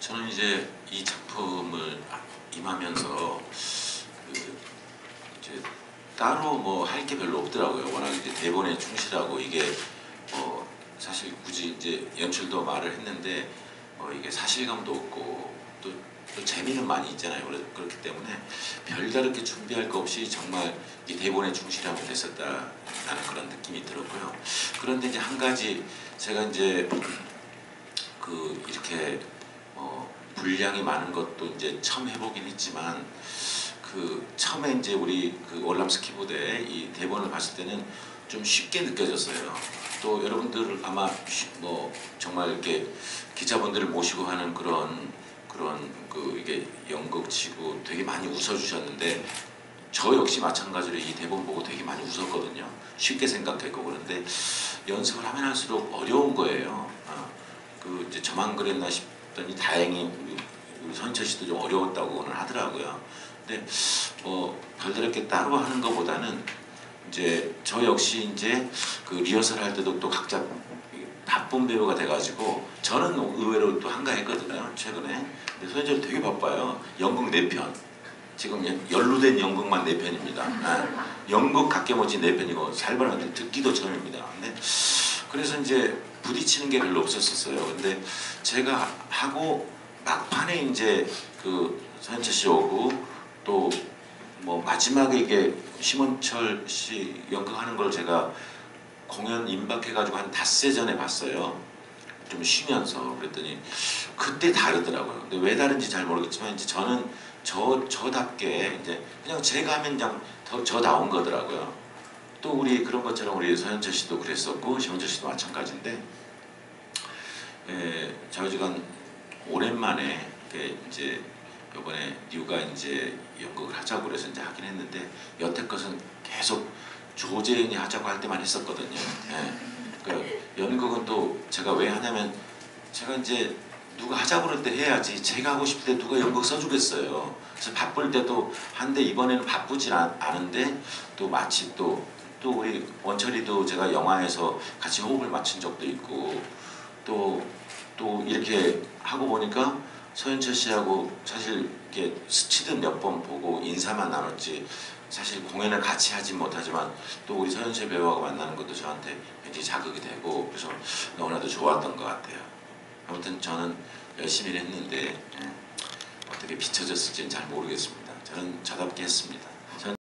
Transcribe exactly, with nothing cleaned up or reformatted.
저는 이제 이 작품을 임하면서 그 이제 따로 뭐 할 게 별로 없더라고요. 워낙 이제 대본에 충실하고 이게 뭐 사실 굳이 이제 연출도 말을 했는데 뭐 이게 사실감도 없고 또, 또 재미는 많이 있잖아요. 그렇기 때문에 별다르게 준비할 거 없이 정말 이 대본에 충실하면 됐었다라는 그런 느낌이 들었고요. 그런데 이제 한 가지 제가 이제 그 이렇게 어 분량이 많은 것도 이제 처음 해보긴 했지만 그 처음에 이제 우리 그 월남스키 부대 이 대본을 봤을 때는 좀 쉽게 느껴졌어요. 또 여러분들 아마 뭐 정말 이렇게 기자분들을 모시고 하는 그런 그런 그 이게 연극치고 되게 많이 웃어주셨는데 저 역시 마찬가지로 이 대본 보고 되게 많이 웃었거든요. 쉽게 생각했고. 그런데 연습을 하면 할수록 어려운 거예요. 아, 그 이제 저만 그랬나 싶더니 다행히 우리, 우리 선철 씨도 좀 어려웠다고는 하더라고요. 근데 뭐 별다르게 따로 하는 것보다는 이제 저 역시 이제 그 리허설 할 때도 또 각자 바쁜 배우가 돼가지고 저는 의외로 또 한가했거든요. 최근에. 근데 소연철 되게 바빠요. 연극 네 편. 지금 연루된 연극만 네 편입니다. 아, 연극 각계모치 네 편이고 살벌한데 듣기도 처음입니다. 근데 그래서 이제 부딪히는 게 별로 없었어요. 근데 제가 하고 막판에 이제 그 서현철 씨 오고 또 뭐 마지막에 이게 심원철 씨 연극하는 걸 제가 공연 임박해가지고 한 닷새 전에 봤어요. 좀 쉬면서. 그랬더니 그때 다르더라고요. 근데 왜 다른지 잘 모르겠지만 이제 저는 저 저답게 이제 그냥 제가 하면 그냥 더 저다운 거더라고요. 또 우리 그런 것처럼 우리 서현철 씨도 그랬었고 심원철 씨도 마찬가지인데, 에, 좌우지간 오랜만에 이제 이번에 뉴가 이제 연극을 하자고 그래서 이제 하긴 했는데 여태껏은 계속 조재현이 하자고 할 때만 했었거든요. 예. 그 연극은 또 제가 왜 하냐면 제가 이제 누가 하자고 그럴 때 해야지 제가 하고 싶을 때 누가 연극 써주겠어요. 그래서 바쁠 때도 한데 이번에는 바쁘진 않은데 또 마치 또, 또 우리 원철이도 제가 영화에서 같이 호흡을 맞춘 적도 있고 또, 또 이렇게 하고 보니까 서현철 씨하고 사실 이렇게 스치듯 몇 번 보고 인사만 나눴지 사실 공연을 같이 하진 못하지만 또 우리 서현철 배우하고 만나는 것도 저한테 굉장히 자극이 되고 그래서 너무나도 좋았던 것 같아요. 아무튼 저는 열심히 했는데 어떻게 비춰졌을지는 잘 모르겠습니다. 저는 저답게 했습니다.